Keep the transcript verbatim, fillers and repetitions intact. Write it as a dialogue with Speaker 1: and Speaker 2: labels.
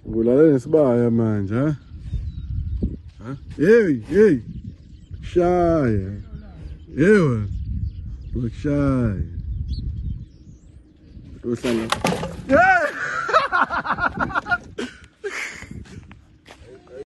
Speaker 1: Ulalele sibaya manje ha? Ha? Hey, hey. Shaya. Yewe. Ushaya. Uhlala.